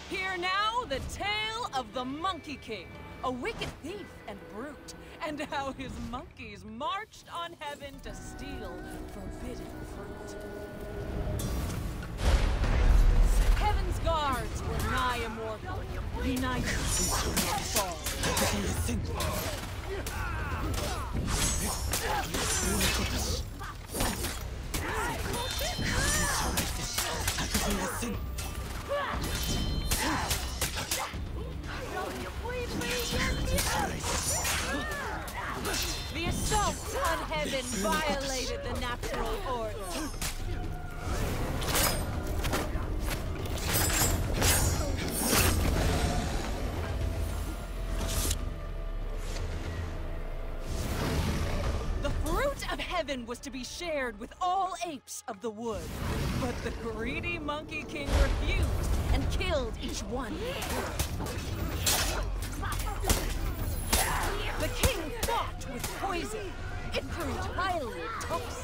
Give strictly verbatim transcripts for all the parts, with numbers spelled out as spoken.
Hear now the tale of the Monkey King, a wicked thief and brute, and how his monkeys marched on heaven to steal forbidden fruit. Heaven's guards were nigh immortal, united to not fall. The assault on heaven violated the natural order. The fruit of heaven was to be shared with all apes of the wood, but the greedy Monkey King refused and killed each one. The king fought with poison. It proved highly toxic.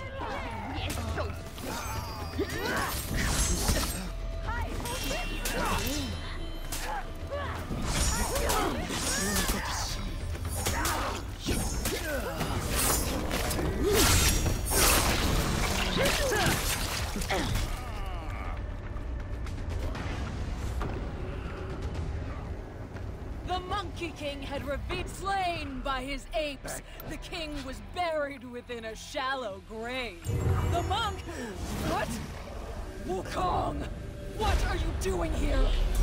The Monkey King had been slain by his apes. The king was buried within a shallow grave. The monk... What? Wukong! What are you doing here?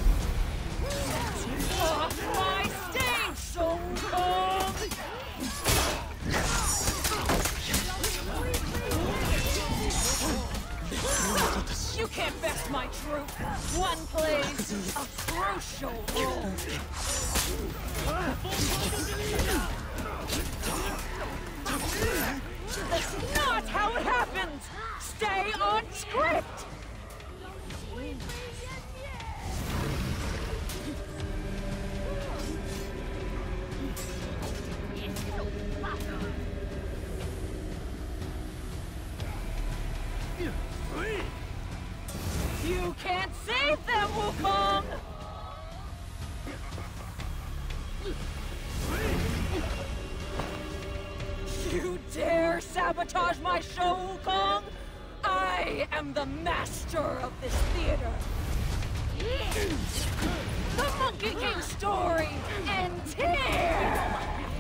Off my stage, Sun Wukong! You can't best my troop. One plays a crucial role. That's not how it happens! Stay on script! You can't save them, Wukong! You dare sabotage my show, Wukong? I am the master of this theater. The Monkey King story ends here!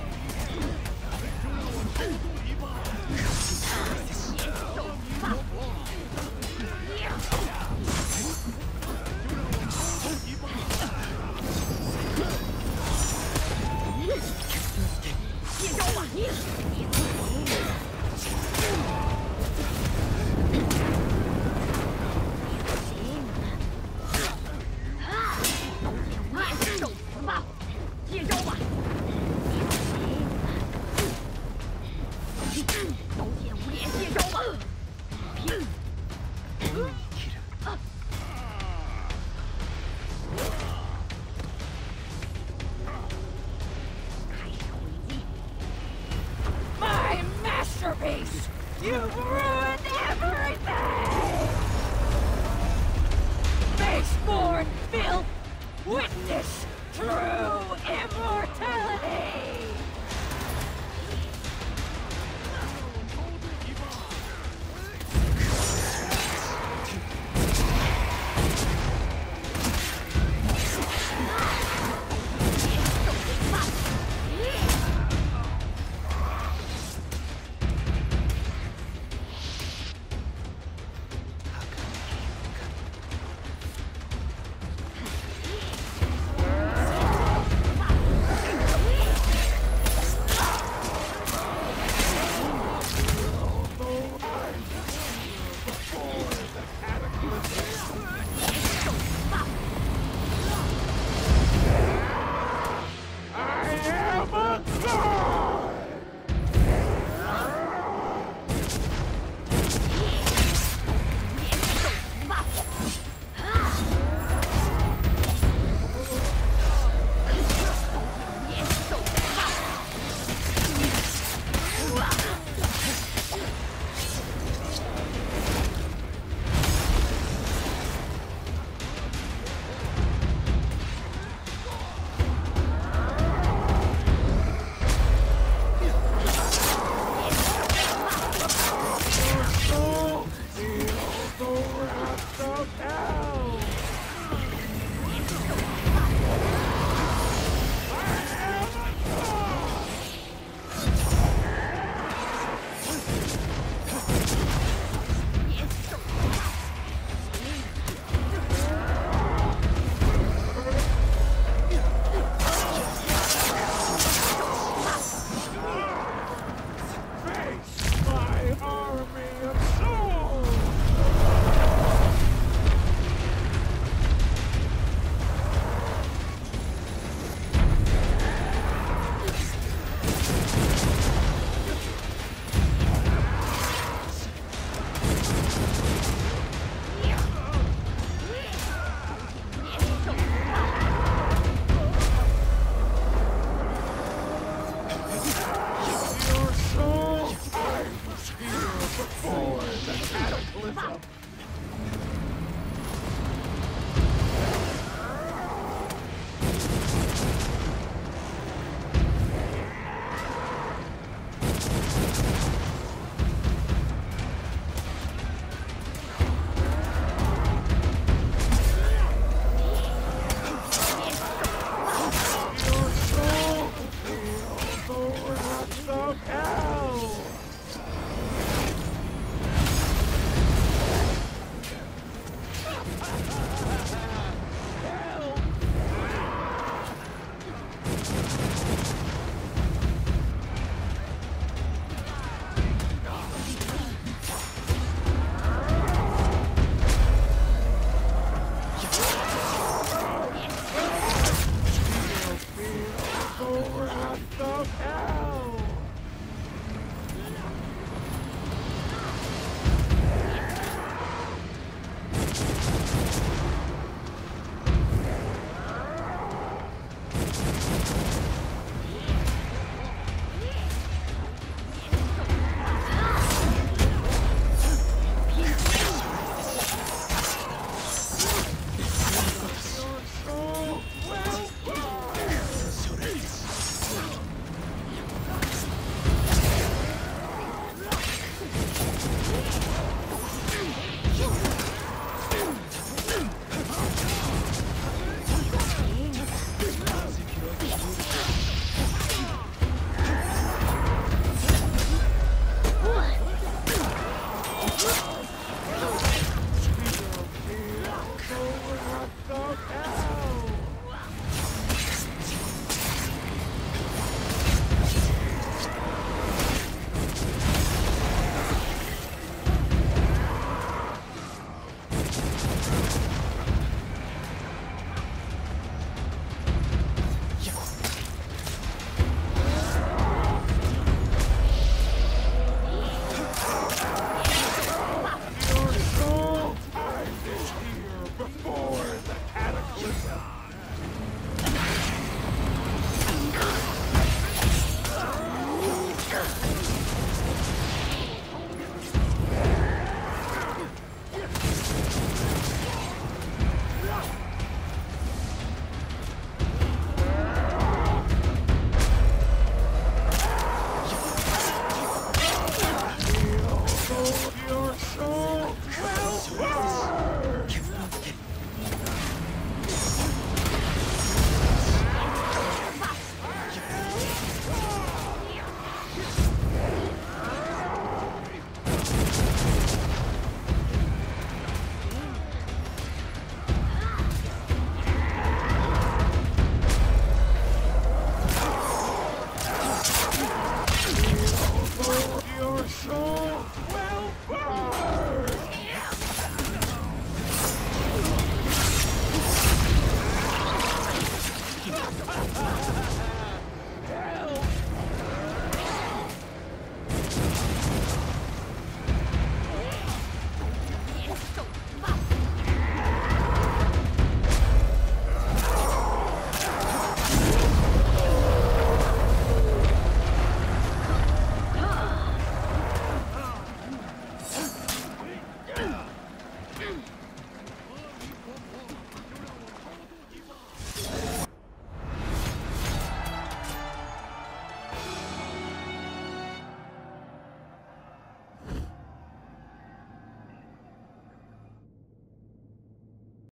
You've ruined everything! Baseborn filth! Witness true immortality!